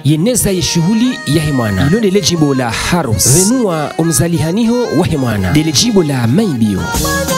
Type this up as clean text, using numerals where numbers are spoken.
Yeneza ye chouhouli ya hemwana. Ilo ndele jibo la harus. Venua umzalihaniho wa hemwana. Dele jibo la maibio.